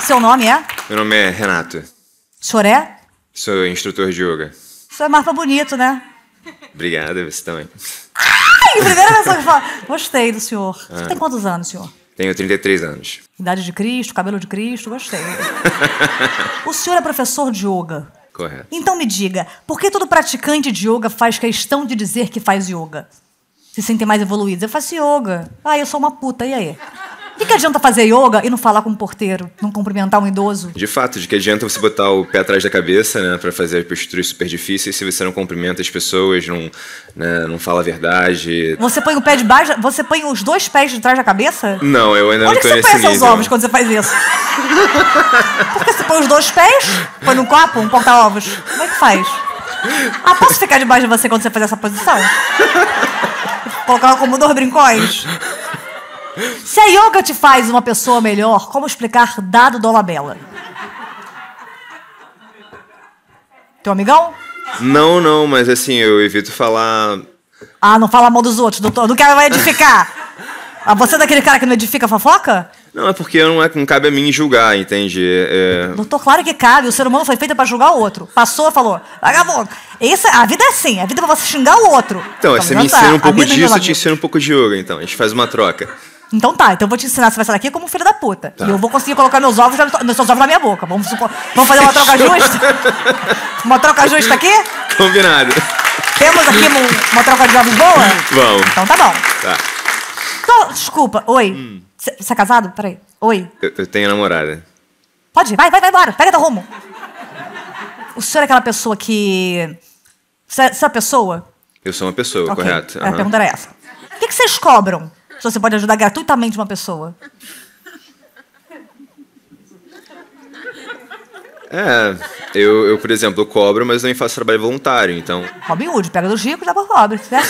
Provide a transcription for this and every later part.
Seu nome é? Meu nome é Renato. O senhor é? Sou instrutor de yoga. O senhor é mapa bonito, né? Obrigado, você também. Ai, primeira pessoa que fala. Gostei do senhor. O senhor tem quantos anos, senhor? Tenho 33 anos. Idade de Cristo, cabelo de Cristo, gostei. O senhor é professor de yoga. Correto. Então me diga, por que todo praticante de yoga faz questão de dizer que faz yoga? Se sentem mais evoluídos. Eu faço yoga. Ah, eu sou uma puta, e aí? O que adianta fazer yoga e não falar com um porteiro? Não cumprimentar um idoso? De fato, de que adianta você botar o pé atrás da cabeça, né, pra fazer as posturas super difíceis se você não cumprimenta as pessoas, não fala a verdade. Você põe o pé de baixo, você põe os dois pés de trás da cabeça? Não, eu ainda Onde não que tô você nesse põe seus nível. ovos quando você faz isso? Porque você põe os dois pés, põe num copo, um porta-ovos. Como é que faz? Ah, posso ficar debaixo de você quando você faz essa posição? Colocar como 2 brincões? Se a yoga te faz uma pessoa melhor, como explicar dado Dolabella? Teu amigão? Não, mas assim, eu evito falar... Ah, não fala mal dos outros, doutor. Não quer edificar. Ah, você é daquele cara que não edifica fofoca? Não, é porque não cabe a mim julgar, entende? Doutor, claro que cabe. O ser humano foi feito pra julgar o outro. Passou, falou. Vagabundo. A vida é assim. A vida é pra você xingar o outro. Então, você me ensina um pouco disso, eu te ensino um pouco de yoga, então. A gente faz uma troca. Então tá, então eu vou te ensinar, você vai sair daqui como filho da puta. Tá. E eu vou conseguir colocar meus ovos na minha boca. Vamos fazer uma troca justa? Uma troca justa aqui? Combinado. Temos aqui uma troca de ovos boa? Vamos. Então tá bom. Tá. Então, desculpa, oi. Você é casado? Peraí. Oi. Eu tenho namorada. Pode ir, vai embora. Pega teu rumo. O senhor é aquela pessoa que... Você é a pessoa? Eu sou uma pessoa, Ok. correto? A pergunta era essa. O que vocês cobram se você pode ajudar gratuitamente uma pessoa? Eu, por exemplo, eu cobro, mas também faço trabalho voluntário, então... Robin Hood, pega dos ricos, dá pro pobre, certo?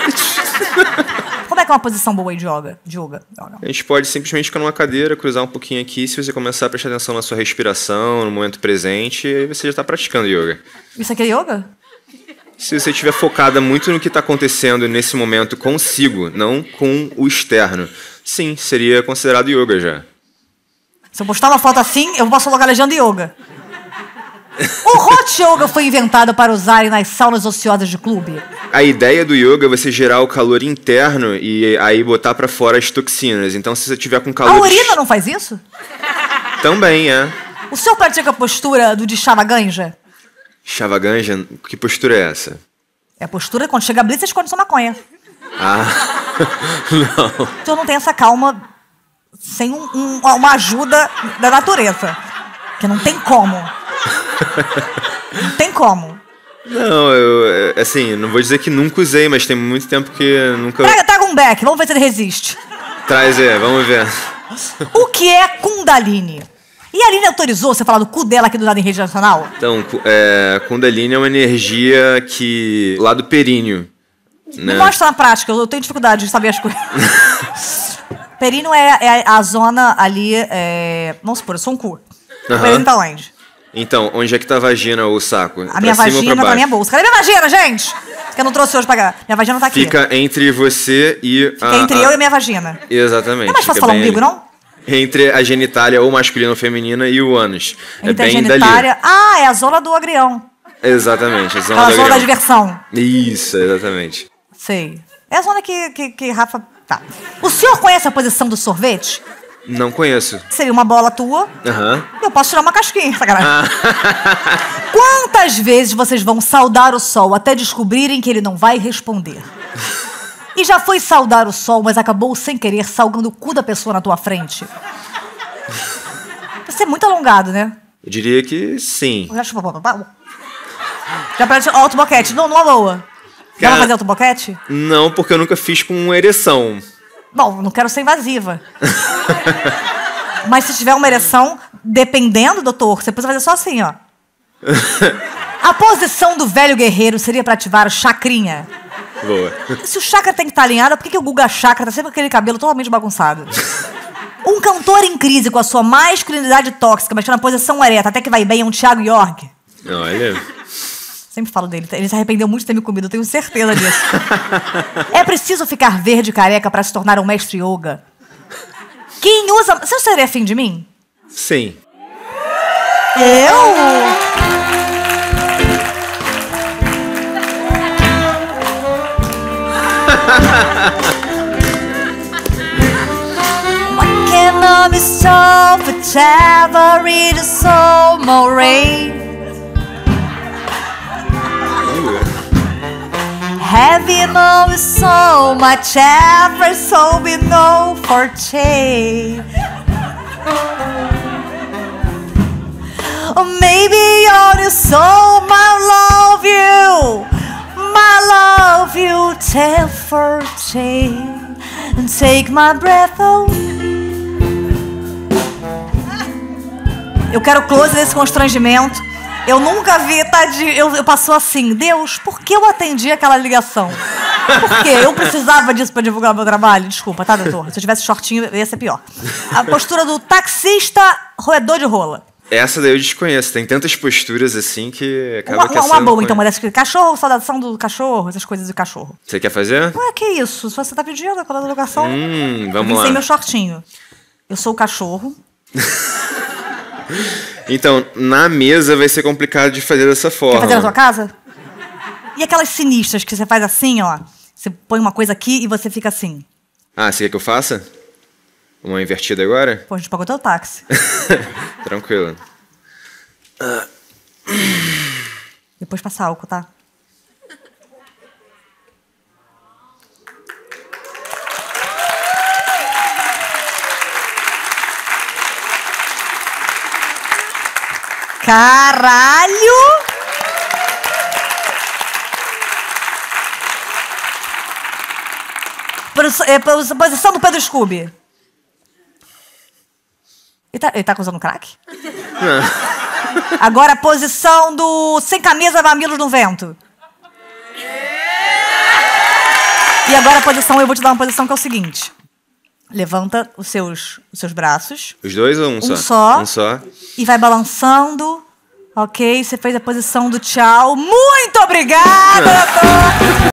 Como é que é uma posição boa aí de yoga? A gente pode simplesmente ficar numa cadeira, cruzar um pouquinho aqui, se você começar a prestar atenção na sua respiração, no momento presente, aí você já está praticando yoga. Isso aqui é yoga? Se você estiver focada muito no que está acontecendo nesse momento consigo, não com o externo, sim, seria considerado yoga já. Se eu postar uma foto assim, eu posso colocar legenda yoga. O hot yoga foi inventado para usarem nas saunas ociosas de clube? A ideia do yoga é você gerar o calor interno e aí botar para fora as toxinas. Então, se você tiver com calor... A urina não faz isso? Também, é. O senhor pratica a postura do de Shavaganja? Shavaganja, que postura é essa? É a postura quando chega a blitz, você esconde sua maconha. Ah, não. O senhor não tem essa calma sem uma ajuda da natureza. Que não tem como. Não tem como. Não, assim, não vou dizer que nunca usei, mas tem muito tempo que nunca... Traga um beck, vamos ver se ele resiste. Traz, vamos ver. O que é Kundalini? E a Aline autorizou você falar do cu dela aqui do lado em rede nacional? Então, Kundalini é uma energia que... lá do períneo. Né? Me mostra na prática, eu tenho dificuldade de saber as coisas. Períneo é a zona ali, vamos supor, eu sou um cu. O períneo tá onde? Então, onde é que tá a vagina ou o saco? A minha vagina tá na minha bolsa. Cadê minha vagina, gente? Que eu não trouxe hoje pra cá. Minha vagina tá aqui. Fica entre você e... Fica entre eu e a minha vagina. Exatamente. Não é mais fácil falar umbigo, não? Entre a genitália ou masculina ou feminina e o ânus. Entre é bem a genitália... dali. Ah, é a zona do agrião. Exatamente, a zona Aquela do zona da agrião. diversão. Isso, exatamente. Sei. É a zona que Rafa... Tá. O senhor conhece a posição do sorvete? Não conheço. Seria uma bola tua. Aham. Eu posso tirar uma casquinha, sacanagem. Quantas vezes vocês vão saudar o sol até descobrirem que ele não vai responder? E já foi saudar o sol, mas acabou sem querer salgando o cu da pessoa na tua frente? Você é muito alongado, né? Eu diria que sim. Já parece alto boquete. Não, numa boa. Dá pra fazer alto boquete? Não, porque eu nunca fiz com ereção. Bom, não quero ser invasiva. Mas se tiver uma ereção, dependendo, doutor, você precisa fazer só assim, ó. A posição do velho guerreiro seria pra ativar o chakrinha. Boa. Se o chakra tem que estar alinhado, por que o Guga Chakra tá sempre com aquele cabelo totalmente bagunçado? Um cantor em crise com a sua masculinidade tóxica, mas na posição ereta, até que vai bem, é um Thiago York. Olha... Sempre falo dele. Ele se arrependeu muito de ter me comido, eu tenho certeza disso. É preciso ficar verde e careca para se tornar um mestre yoga? Quem usa... Você seria afim de mim? Sim. Eu? Can I be so whatever it is so more Heavy no is so much ever so we know for change. Or maybe you're the soul my love you tell for change and take my breath away. Eu quero close nesse constrangimento. Eu nunca vi, tadinho. Eu passou assim, Deus, por que eu atendi aquela ligação? Por quê? Eu precisava disso pra divulgar meu trabalho? Desculpa, tá, doutor? Se eu tivesse shortinho, ia ser pior. A postura do taxista roedor de rola. Essa daí eu desconheço. Tem tantas posturas assim que acaba que uma boa, então, uma dessas. Cachorro, saudação do cachorro, essas coisas do cachorro. Você quer fazer? Ué, que isso? Se você tá pedindo aquela ligação. Vamos lá. Sem meu shortinho. Eu sou o cachorro. Então, na mesa vai ser complicado de fazer dessa forma. Quer fazer na sua casa? E aquelas sinistras que você faz assim, ó. Você põe uma coisa aqui e você fica assim. Ah, você quer que eu faça? Uma invertida agora? Pô, a gente pagou teu táxi. Tranquilo. Depois passa álcool, tá? Caralho! Posição do Pedro Scooby. Ele tá usando crack? Não. Agora a posição do sem camisa, mamilos no vento. E agora a posição, eu vou te dar uma posição que é o seguinte. Levanta os seus braços. Os dois ou um só? Um só. E vai balançando. Ok, você fez a posição do tchau. Muito obrigada, doutor!